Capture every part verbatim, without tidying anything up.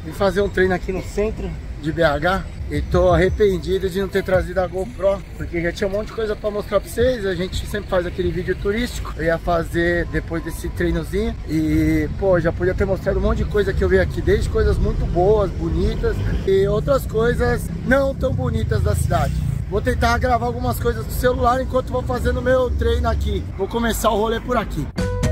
Vim fazer um treino aqui no centro de B H e tô arrependido de não ter trazido a GoPro, porque já tinha um monte de coisa pra mostrar pra vocês. A gente sempre faz aquele vídeo turístico, eu ia fazer depois desse treinozinho e, pô, já podia ter mostrado um monte de coisa que eu vi aqui, desde coisas muito boas, bonitas e outras coisas não tão bonitas da cidade. Vou tentar gravar algumas coisas do celular enquanto vou fazendo meu treino aqui. Vou começar o rolê por aqui.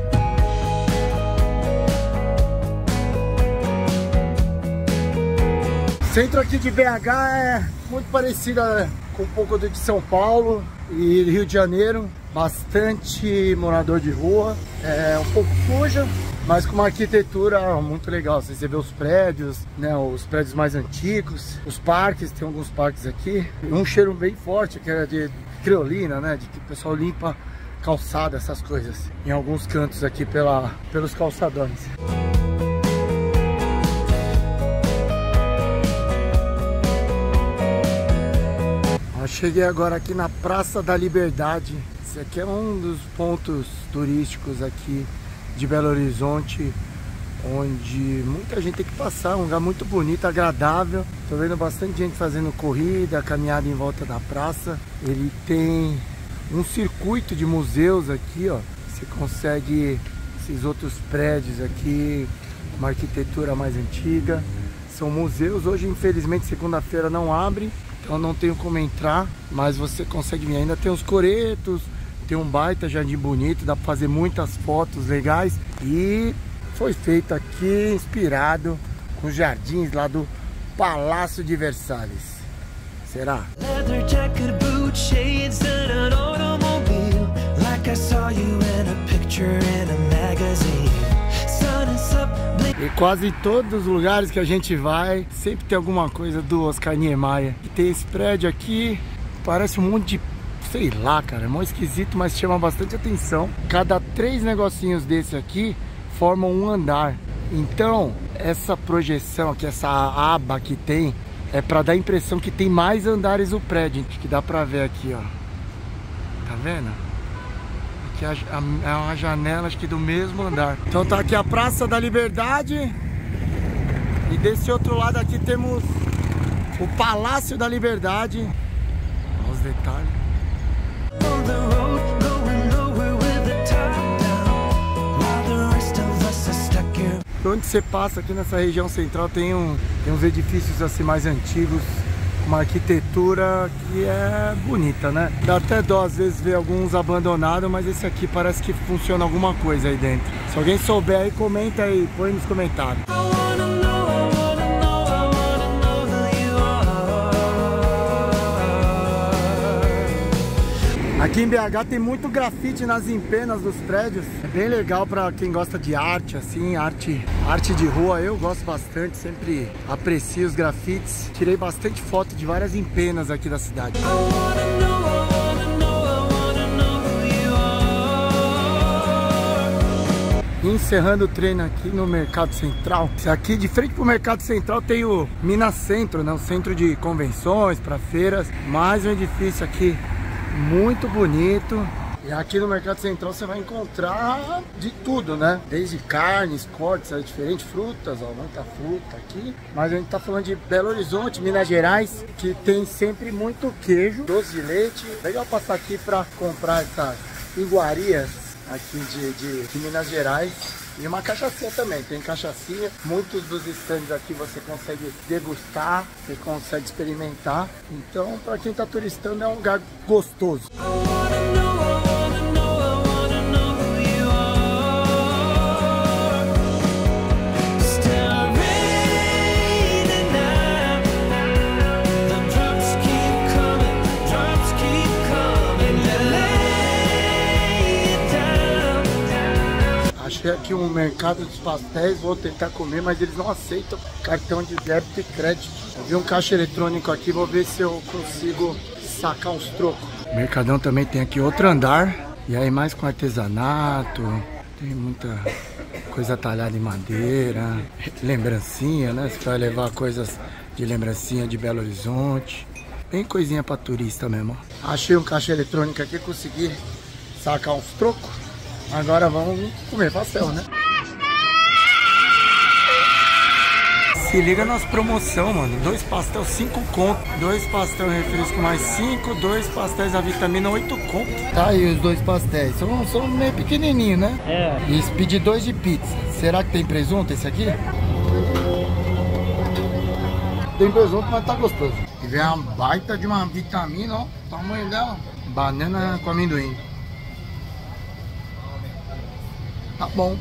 O centro aqui de B H é muito parecido com um pouco do de São Paulo e Rio de Janeiro. Bastante morador de rua, é um pouco suja, mas com uma arquitetura muito legal. Você vê os prédios, né, os prédios mais antigos, os parques, tem alguns parques aqui. Um cheiro bem forte, que era de creolina, né, de que o pessoal limpa calçada, essas coisas, em alguns cantos aqui pela, pelos calçadões. Cheguei agora aqui na Praça da Liberdade. Esse aqui é um dos pontos turísticos aqui de Belo Horizonte, onde muita gente tem que passar, um lugar muito bonito, agradável. Tô vendo bastante gente fazendo corrida, caminhada em volta da praça. Ele tem um circuito de museus aqui, ó. Você consegue esses outros prédios aqui, uma arquitetura mais antiga. São museus. Hoje, infelizmente, segunda-feira não abre, então não tenho como entrar, mas você consegue vir. Ainda tem os coretos, tem um baita jardim bonito, dá para fazer muitas fotos legais. E foi feito aqui, inspirado com os jardins lá do Palácio de Versalhes. Será? E quase todos os lugares que a gente vai, sempre tem alguma coisa do Oscar Niemeyer. E tem esse prédio aqui, parece um monte de, sei lá, cara, é mó esquisito, mas chama bastante atenção. Cada três negocinhos desse aqui formam um andar. Então, essa projeção aqui, essa aba que tem, é para dar a impressão que tem mais andares o prédio. Acho que dá pra ver aqui, ó. Tá vendo? Aqui é uma janela, acho que do mesmo andar. Então tá aqui a Praça da Liberdade. E desse outro lado aqui temos o Palácio da Liberdade. Olha os detalhes. Onde você passa aqui nessa região central tem, um, tem uns edifícios assim mais antigos, uma arquitetura que é bonita, né? Dá até dó às vezes ver alguns abandonados, mas esse aqui parece que funciona alguma coisa aí dentro. Se alguém souber aí, comenta aí, põe nos comentários. Aqui em B H tem muito grafite nas empenas dos prédios. É bem legal para quem gosta de arte, assim, arte, arte de rua. Eu gosto bastante, sempre aprecio os grafites. Tirei bastante foto de várias empenas aqui da cidade. Encerrando o treino aqui no Mercado Central. Aqui de frente pro Mercado Central tem o Minas Centro, né? O centro de convenções, para feiras. Mais um edifício aqui muito bonito. E aqui no Mercado Central você vai encontrar de tudo, né? Desde carnes, cortes, é diferente, frutas, ó, muita fruta aqui. Mas a gente tá falando de Belo Horizonte, Minas Gerais, que tem sempre muito queijo, doce de leite. Legal passar aqui para comprar essas iguarias aqui de, de, de Minas Gerais. E uma cachaçinha também, tem cachaçinha. Muitos dos stands aqui você consegue degustar, você consegue experimentar. Então, para quem tá turistando, é um lugar gostoso. Achei aqui um mercado dos pastéis, vou tentar comer, mas eles não aceitam cartão de débito e crédito. Eu vi um caixa eletrônico aqui, vou ver se eu consigo sacar uns trocos. O Mercadão também tem aqui outro andar, e aí mais com artesanato, tem muita coisa talhada em madeira, lembrancinha, né? Você vai levar coisas de lembrancinha de Belo Horizonte, bem coisinha pra turista mesmo. Achei um caixa eletrônico aqui, consegui sacar uns trocos. Agora vamos comer pastel, né? Se liga nas promoção, mano. Dois pastel, cinco conto. Dois pastel refresco mais cinco. Dois pastéis a vitamina, oito conto. Tá aí os dois pastéis. São, são meio pequenininhos, né? É. E pedi dois de pizza. Será que tem presunto esse aqui? Tem presunto, mas tá gostoso. E vem uma baita de uma vitamina, ó. O tamanho dela. Banana com amendoim. Tá bom.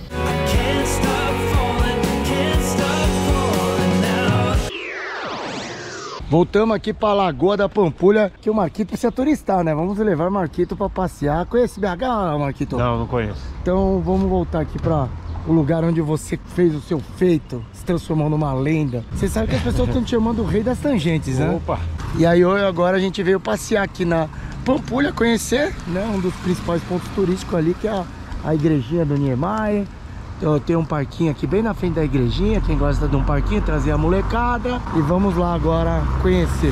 Voltamos aqui pra Lagoa da Pampulha, que o Marquito precisa turistar, né? Vamos levar o Marquito pra passear. Conhece B H, Marquito? Não, não conheço. Então vamos voltar aqui pra o lugar onde você fez o seu feito, se transformou numa lenda. Você sabe que as pessoas estão te chamando o rei das tangentes, né? Opa! E aí hoje, agora a gente veio passear aqui na Pampulha, conhecer, né, um dos principais pontos turísticos ali, que é a, a igrejinha do Niemeyer. Então, tem um parquinho aqui bem na frente da igrejinha. Quem gosta de um parquinho, trazer a molecada. E vamos lá agora conhecer.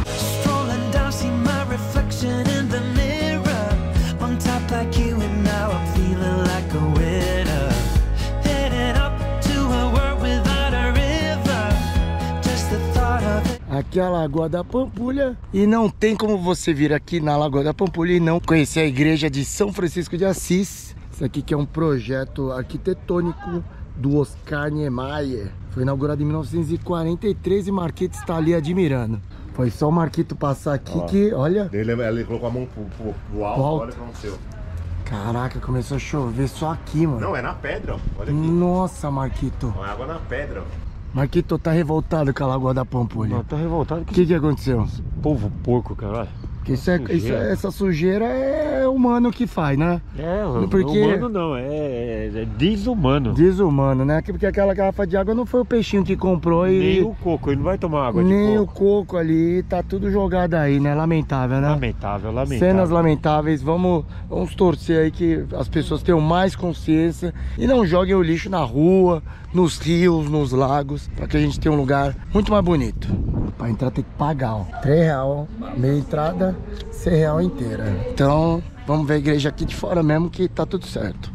Aqui é a Lagoa da Pampulha e não tem como você vir aqui na Lagoa da Pampulha e não conhecer a igreja de São Francisco de Assis. Isso aqui que é um projeto arquitetônico do Oscar Niemeyer. Foi inaugurado em mil novecentos e quarenta e três e Marquito está ali admirando. Foi só o Marquito passar aqui, ó, que, olha... Ele, ele colocou a mão pro, pro, pro alto, alto, olha pra o seu. Caraca, começou a chover só aqui, mano. Não, é na pedra, ó. Olha aqui. Nossa, Marquito. É água na pedra, ó. Marquito tá revoltado com a Lagoa da Pampulha. Não, tá revoltado. O que que aconteceu? Povo porco, caralho. Porque isso é, isso é, essa sujeira é humano que faz, né? É, porque... humano não, é, é desumano. Desumano, né? Porque aquela garrafa de água não foi o peixinho que comprou e... Nem o coco, ele não vai tomar água de coco. Nem o coco ali, tá tudo jogado aí, né? Lamentável, né? Lamentável, lamentável. Cenas lamentáveis, vamos, vamos torcer aí que as pessoas tenham mais consciência e não joguem o lixo na rua, nos rios, nos lagos, para que a gente tenha um lugar muito mais bonito. Para entrar tem que pagar, ó. três reais, meia entrada, seis reais inteira. Então, vamos ver a igreja aqui de fora mesmo que tá tudo certo.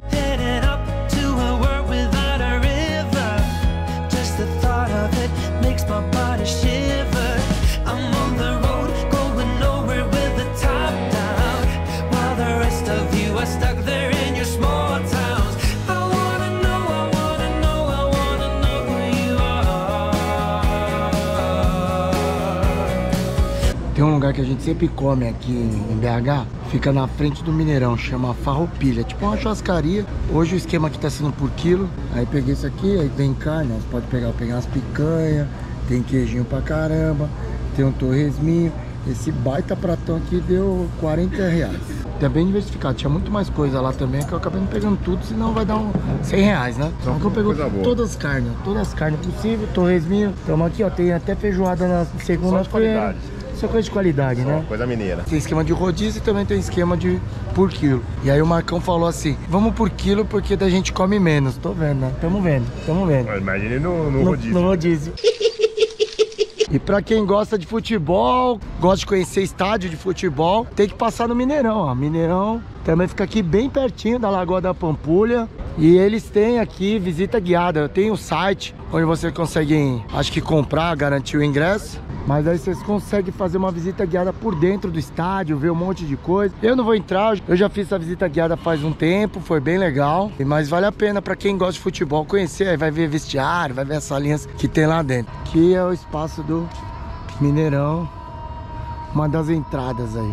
Tem um lugar que a gente sempre come aqui em B H, fica na frente do Mineirão, chama Farroupilha, tipo uma churrascaria. Hoje o esquema aqui tá sendo por quilo, aí peguei isso aqui, aí tem carne, você pode pegar, pegar umas picanhas, tem queijinho pra caramba, tem um torresminho. Esse baita pratão aqui deu quarenta reais. É bem diversificado, tinha muito mais coisa lá também, que eu acabei não pegando tudo, senão vai dar uns cem reais, né? Então eu pego todas as carnes, todas as carnes possíveis, torresminho. Então aqui, ó, tem até feijoada na segunda-feira. Isso é coisa de qualidade, né? Coisa mineira. Tem esquema de rodízio e também tem esquema de por quilo. E aí o Marcão falou assim, vamos por quilo porque da gente come menos. Tô vendo, né? Tamo vendo, tamo vendo. Imagine no, no, no rodízio. No rodízio. E pra quem gosta de futebol, gosta de conhecer estádio de futebol, tem que passar no Mineirão, ó. Mineirão também fica aqui bem pertinho da Lagoa da Pampulha. E eles têm aqui visita guiada. Tem o site onde você consegue, acho que comprar, garantir o ingresso. Mas aí vocês conseguem fazer uma visita guiada por dentro do estádio, ver um monte de coisa. Eu não vou entrar, eu já fiz essa visita guiada faz um tempo, foi bem legal. Mas vale a pena para quem gosta de futebol conhecer, aí vai ver vestiário, vai ver as salinhas que tem lá dentro. Aqui é o espaço do Mineirão, uma das entradas aí.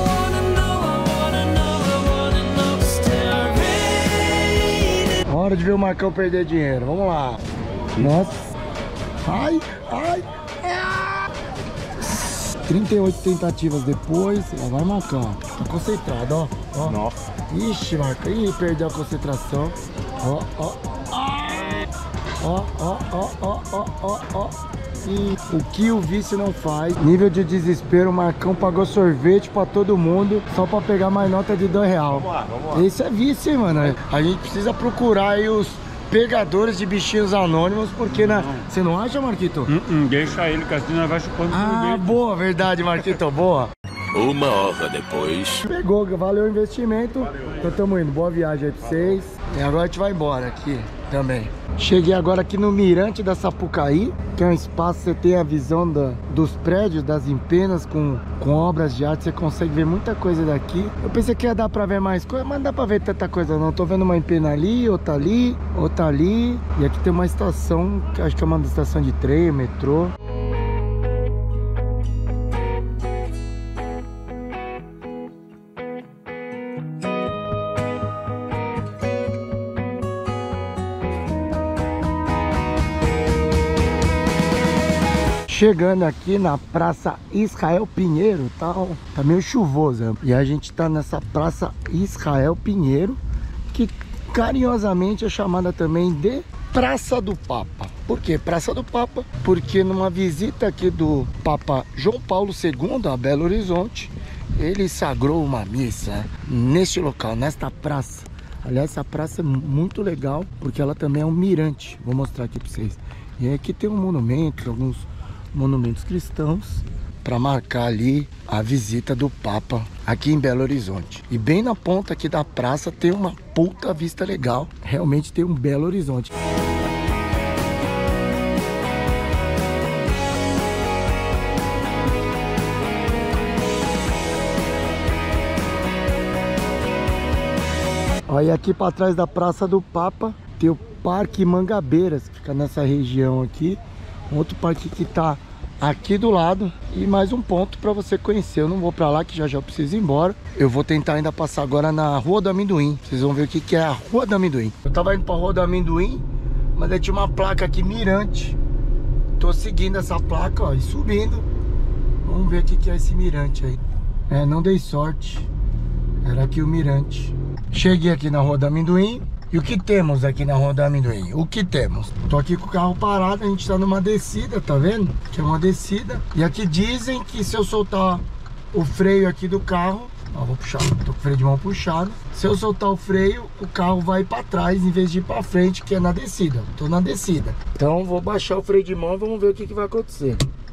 Hora de ver o Marcão perder dinheiro, vamos lá. Nossa, ai, ai, trinta e oito tentativas depois, ó, vai Marcão, tá concentrado, ó, ó. Nossa. Ixi, Marcão, ih, perdeu a concentração. Ó, ó, ó, ó, ó, ó, ó, ó, ó. E o que o vice não faz. Nível de desespero, o Marcão pagou sorvete pra todo mundo só pra pegar mais nota de dois reais. Vamos lá, vamos lá. Esse é vice, mano. A gente precisa procurar aí os pegadores de bichinhos anônimos, porque na... Você não acha, Marquito? Hum, hum, deixa ele, que assim nós vai chupando. Ah, boa, verdade, Marquito, boa. Uma hora depois. Pegou, valeu o investimento. Valeu. Então tamo indo, boa viagem aí pra vocês. E agora a gente vai embora aqui. também. Cheguei agora aqui no Mirante da Sapucaí, que é um espaço que você tem a visão da, dos prédios, das empenas com, com obras de arte. Você consegue ver muita coisa daqui. Eu pensei que ia dar pra ver mais coisa, mas não dá pra ver tanta coisa não. Tô vendo uma empena ali, outra ali, outra ali. E aqui tem uma estação, que acho que é uma estação de trem, metrô. Chegando aqui na Praça Israel Pinheiro, tá, tá meio chuvoso. E a gente tá nessa Praça Israel Pinheiro, que carinhosamente é chamada também de Praça do Papa. Por que Praça do Papa? Porque numa visita aqui do Papa João Paulo segundo a Belo Horizonte, ele sagrou uma missa neste local, nesta praça. Aliás, essa praça é muito legal, porque ela também é um mirante. Vou mostrar aqui para vocês. E aqui tem um monumento, alguns monumentos cristãos para marcar ali a visita do Papa aqui em Belo Horizonte. E bem na ponta aqui da praça tem uma puta vista legal. Realmente tem um Belo Horizonte. Olha, aqui para trás da Praça do Papa tem o Parque Mangabeiras, que fica nessa região aqui. Outro parque que tá aqui do lado e mais um ponto para você conhecer. Eu não vou para lá, que já já eu preciso ir embora. Eu vou tentar ainda passar agora na Rua do Amendoim. Vocês vão ver o que que é a Rua do Amendoim. Eu tava indo para a Rua do Amendoim, mas aí tinha uma placa aqui, mirante. Tô seguindo essa placa, ó, e subindo. Vamos ver o que que é esse mirante aí. É, não dei sorte. Era aqui o mirante. Cheguei aqui na Rua do Amendoim. E o que temos aqui na Rua do Amendoim? O que temos? Tô aqui com o carro parado, a gente tá numa descida, tá vendo? Que é uma descida. E aqui dizem que se eu soltar o freio aqui do carro, ó, vou puxar, tô com o freio de mão puxado. Se eu soltar o freio, o carro vai pra trás em vez de ir pra frente, que é na descida. Tô na descida. Então vou baixar o freio de mão e vamos ver o que que vai acontecer.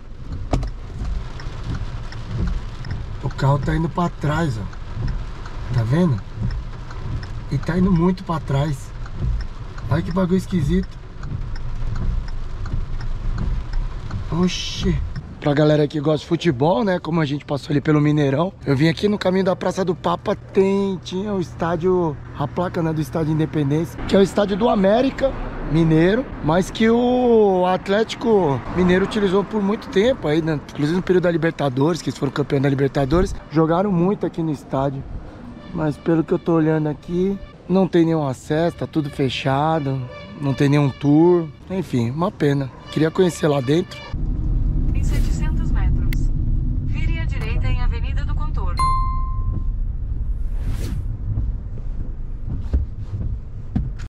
O carro tá indo pra trás, ó. Tá vendo? E tá indo muito pra trás. Olha que bagulho esquisito. Oxi. Pra galera que gosta de futebol, né? Como a gente passou ali pelo Mineirão, eu vim aqui no caminho da Praça do Papa. Tem, tinha o estádio, a placa, né, do Estádio Independência, que é o estádio do América Mineiro, mas que o Atlético Mineiro utilizou por muito tempo aí, né? Inclusive no período da Libertadores, que eles foram campeões da Libertadores. Jogaram muito aqui no estádio. Mas pelo que eu tô olhando aqui, não tem nenhum acesso, tá tudo fechado, não tem nenhum tour. Enfim, uma pena. Queria conhecer lá dentro.